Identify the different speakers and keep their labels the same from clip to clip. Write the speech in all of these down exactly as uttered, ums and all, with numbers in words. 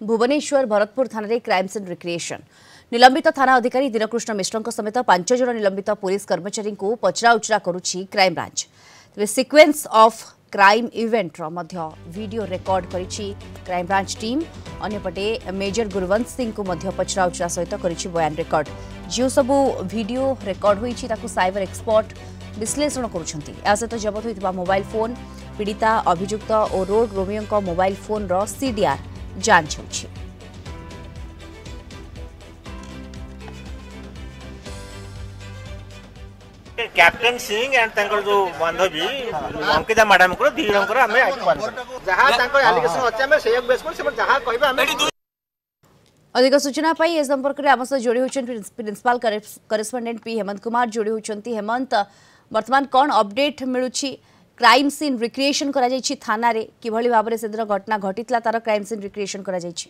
Speaker 1: भुवनेश्वर भरतपुर थाना crime scene recreation निलंबित थाना अधिकारी दीनकृष्ण मिश्र समेत पांच जन निलंबित पुलिस कर्मचारी को पचराउचरा करुछि क्राइम ब्रांच। तेज sequence of crime event video record करिछि क्राइम ब्रांच टीम। अन्यपटे मेजर गुरवंत सिंह को पचराउचरा सहित करिछि बयान रेकर्ड। जो सबू वीडियो रेकर्ड होइछि ताकु साइबर एक्सपर्ट विश्लेषण करुछंती। या सहित जबत होइतबा मोबाइल फोन पीड़िता अभियुक्त और रोड रोमियो मोबाइल फोन रो सीडीआर जांच होछि।
Speaker 2: कैप्टन सिंह एंड तंकर जो बांधवी अंकिता मैडम को दी जन हमें जहां तंकर एलिगेशन अछि हमें सेय बेस पर से जहां कहबा हमें
Speaker 1: अधिक सूचना पाई ए संपर्क में आम सह जोड़ी होछन principal correspondent P Hemant Kumar जोड़ी होछंती। हेमंत वर्तमान कौन अपडेट मिलुछि क्राइम सीन रिक्रिएशन करा जायछि थाना रे किभली भाबरे से दिन घटना घटितला तार क्राइम सीन रिक्रिएशन करा जायछि।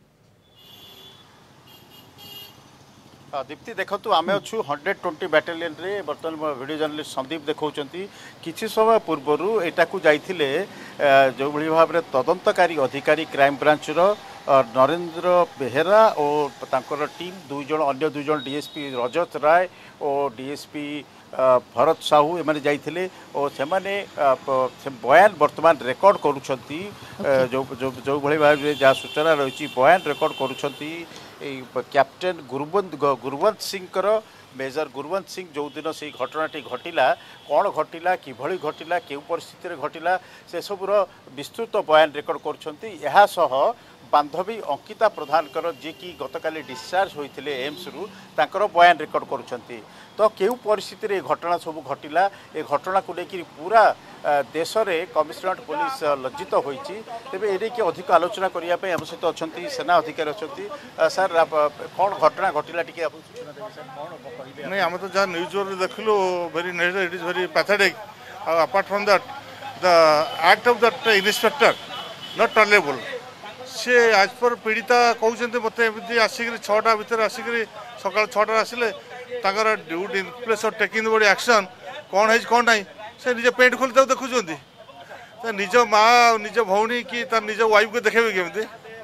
Speaker 3: दीप्ति देखु आम अच्छु हंड्रेड ट्वेंटी बाटालियन रे बर्तमान वीडियो जर्नलिस्ट संदीप देखौचंती किछि समय पूर्वरु एटाकू जाइथिले जो भली भाव रे तदंतकारी अधिकारी क्राइम ब्रांच रो नरेंद्र बेहेरा और तांकर टीम दुई जन अन्य दुई जन डीएसपी रजत राय और डीएसपी भरत साहू एमाने जाइथिले और सेमाने बयान वर्तमान रेकर्ड करूछंती। जो जो जो भली भाव रे जा सूचना रही बयान रेकर्ड करूछंती कैप्टेन गुरवंत गुरवंत सिंह मेजर गुरवंत सिंह जो दिन से घटनाटी घटिला कौन घटिला किभली घटिला केउ परिस्थिति घटिला से सबुर विस्तृत बयान रेकर्ड कर बांधवी अंकिता प्रधान जी की गतकाली डिस्चार्ज होते एम्स रु तांकर बयान रेकर्ड करुछंती। तो केउ परिस्थिति घटना सब घटिला ए घटना को लेकर पूरा देश में कमिशनरेट पुलिस लज्जित होइछि। तेबे एरे के अधिक आलोचना करिया पे हम सहित अछंती सेना अधिकारी अछंती। सर कौन घटना घटिला टिके आप सूचना देबे सर कौन
Speaker 4: नहीं आम तो जहाँ न्यूज रे देखलु very net it is very pathetic apart from that the act of that inspector not tolerable सी आज पर पीड़िता कहते मत आसिक छटा भितर आसिक सका छटा आसिले duty in place of taking बड़ी एक्शन कौन है कौन ना से निज पेट खोली देखुं निज माँ निज भौणी कि निज वाइफ को देखे केमती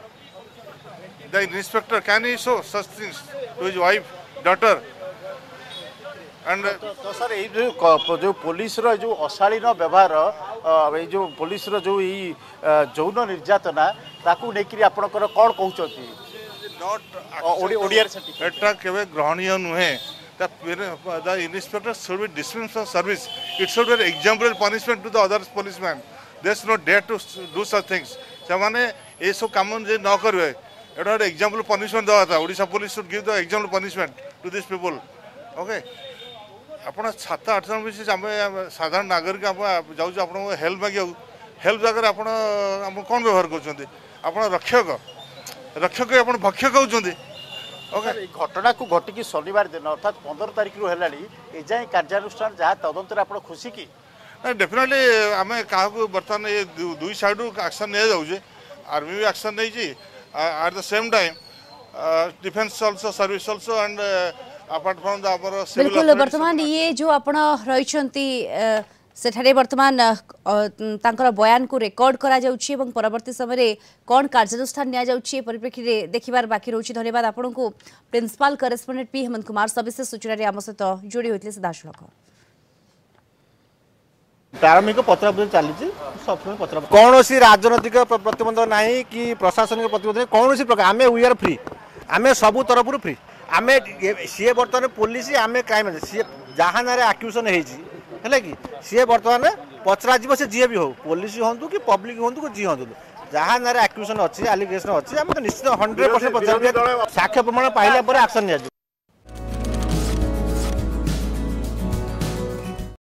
Speaker 4: the inspector can he show such things to his wife daughter and
Speaker 3: तो सर ये जो जो पुलिस रो जो अशालीन व्यवहार ये जो पुलिस रो जो ई जौन निर्यातना ताकू लेकिन आपनकर कौन कहउछथि
Speaker 4: नॉट ओडिया एटा केवे ग्रहणीय नुहे the inspector should be dismissed from service it should be example punishment to the other policeman they should not dare to do such things से माने ए सब काम जे न करबे एटा एग्जांपल पनिशमेंट दवा था Odisha police should give the example punishment to this people okay आपण सात आठ जन भी साधारण नागरिक जाऊँ आप हेल्प मागे हेल्प जगह आप कौन व्यवहार कर रक्षक रक्षक आप भक्षक होती
Speaker 3: ओके घटना को घटिकी शनिवार दिन अर्थात पंद्रह तारीख रु है जाए कार्यानुष्ठान जहाँ तदंतर आप खुशी कि
Speaker 4: डेफिनेटली आम क्या बर्तमान ये दुई साइड एक्शन नहीं जाऊे आर्मी भी एक्शन नहीं at the same time defence also service also and
Speaker 1: बिल्कुल वर्तमान ये जो आपण रही सेठारे वर्तमान तांकर बयान को रेकर्ड करा जाउछि एवं परवर्ती समय कौन कार्यानुष्ठान निया जाउछि परिप्रेक्षी रे देखिबार बाकी रहुछि। धन्यवाद आपण को principal correspondent P Hemant Kumar सविशेष सूचना रे आम सहित जोड़ी होइतले सीधासलख
Speaker 2: प्रारंभिक पचरापचर चली कौन सी राजनैतिक प्रतिबंध ना कि प्रशासनिक प्रतिबंध कौन सी प्रकार आम वी आर फ्री आम सबू तरफ फ्री आम सी बर्तमान पुलिस आम क्राइम सी जहाँ ना आक्यूजन है कि सी बर्तमान पचरा जीव से जी भी हो पुलिस हूँ कि पब्लिक हूँ कि जी हूँ जहाँ ना आक्यूजन अच्छी आलिगेसन अच्छी आम तो निश्चित हंड्रेड परसेंट पचार साक्ष्य प्रमाण पाइला एक्शन नि